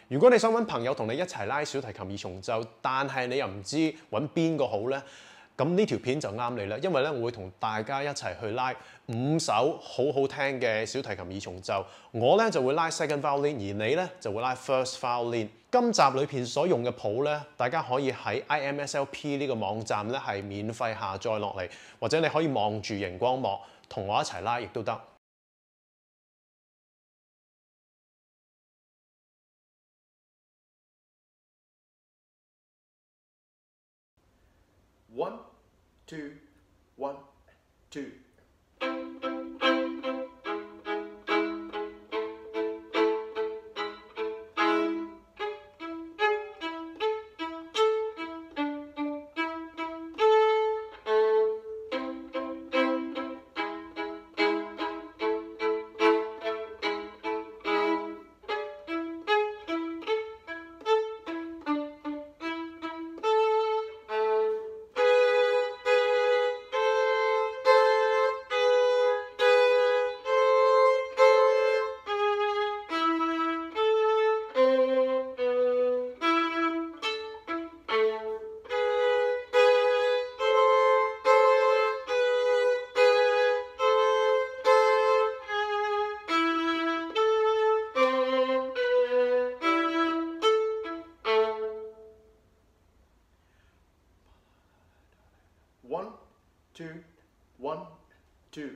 如果你想揾朋友同你一齊拉小提琴二重奏，但係你又唔知揾邊個好呢？咁呢條片就啱你啦，因為咧我會同大家一齊去拉5首好好聽嘅小提琴二重奏。我咧就會拉 second violin， 而你咧就會拉 first violin。今集裏邊所用嘅譜咧，大家可以喺 IMSLP 呢個網站咧係免費下載落嚟，或者你可以望住熒光幕同我一齊拉亦都得。1, 2, 1, 2。1, 2, 1, 2。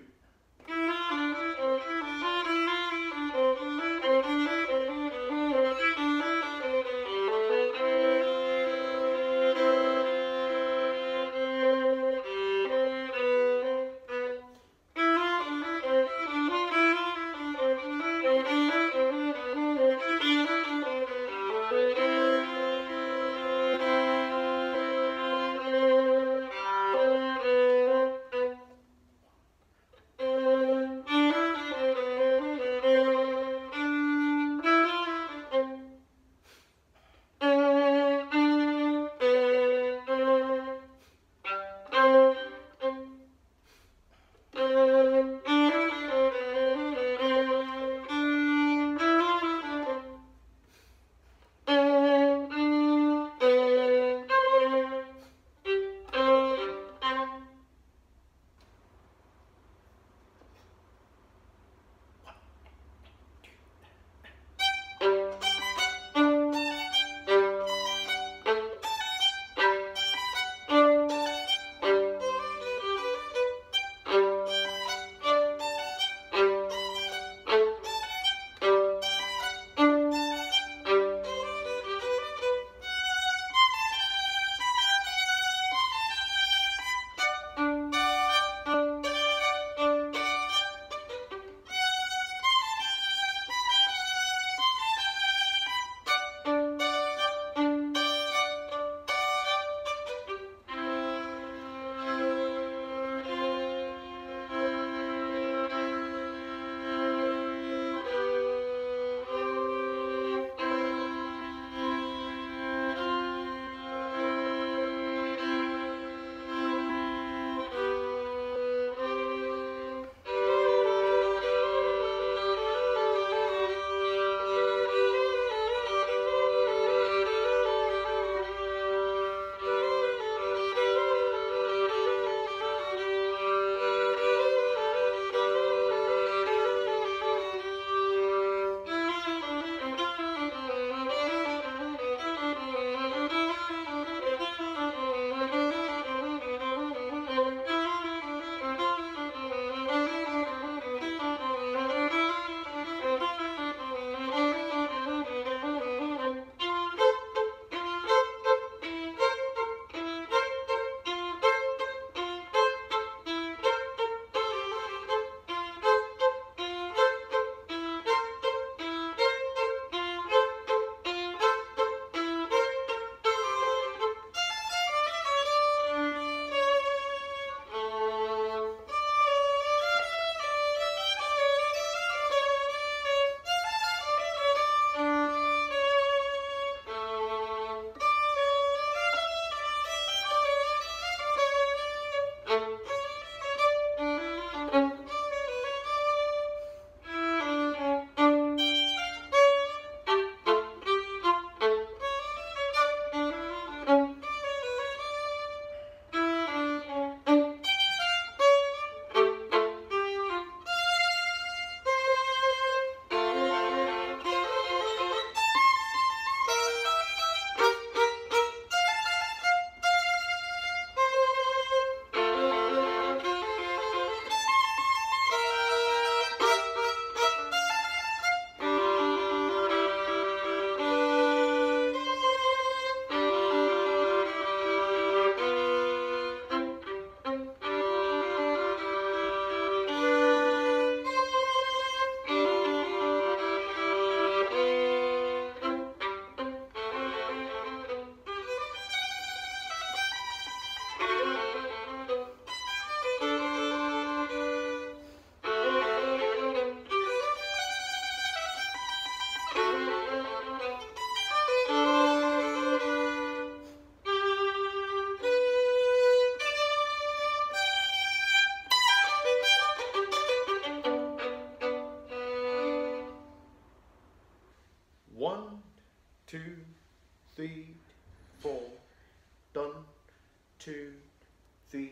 1, 2, 3, 4, done, 2, 3,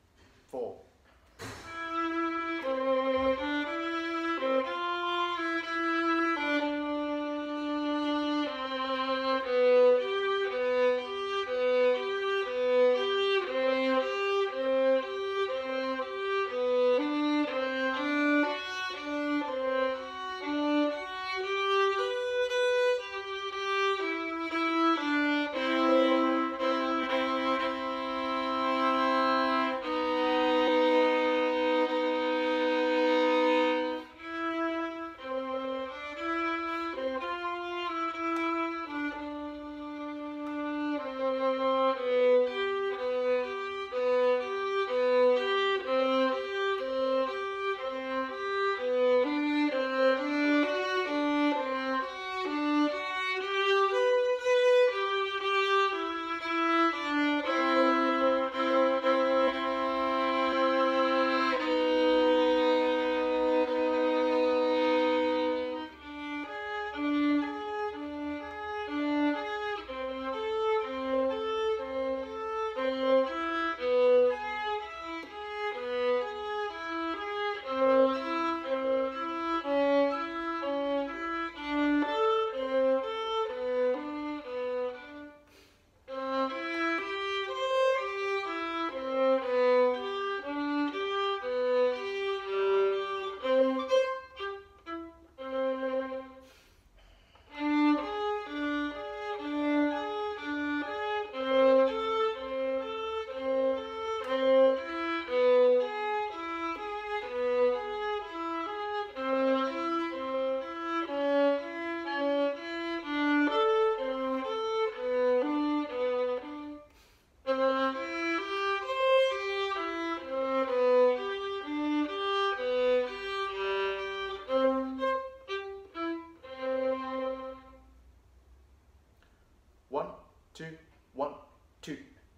4。1, 2, 1, 2。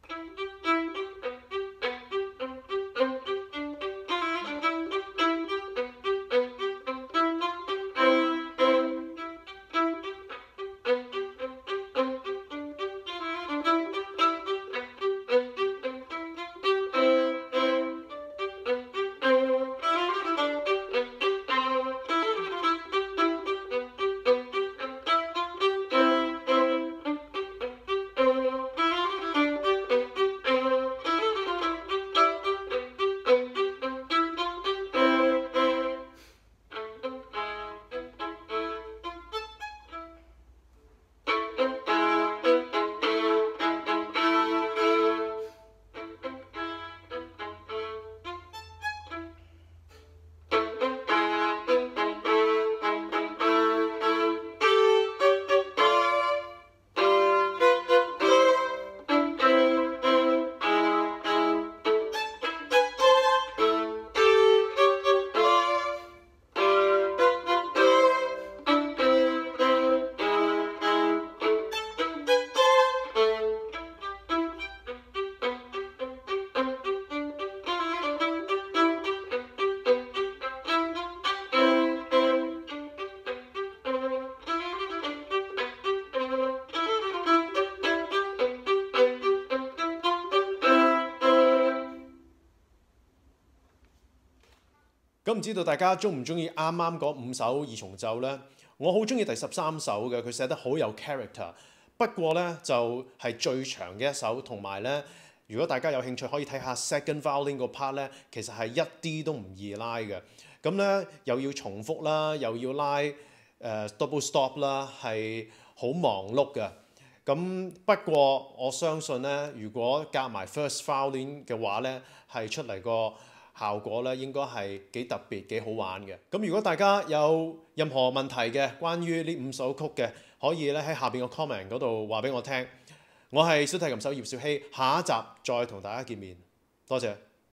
咁唔知道大家中唔中意啱啱嗰5首二重奏呢？我好中意第13首嘅，佢寫得好有 character。不過呢，就係最長嘅一首，同埋呢，如果大家有興趣可以睇下 second violin 個 part 呢，其實係一啲都唔易拉嘅。咁呢，又要重複啦，又要拉double stop 啦，係好忙碌嘅。咁不過我相信呢，如果夾埋 first violin 嘅話呢，係出嚟個效果咧應該係幾特別、幾好玩嘅。咁如果大家有任何問題嘅，關於呢5首曲嘅，可以咧喺下邊個 comment 嗰度話俾我聽。我係小提琴手葉紹羲，下一集再同大家見面。多謝。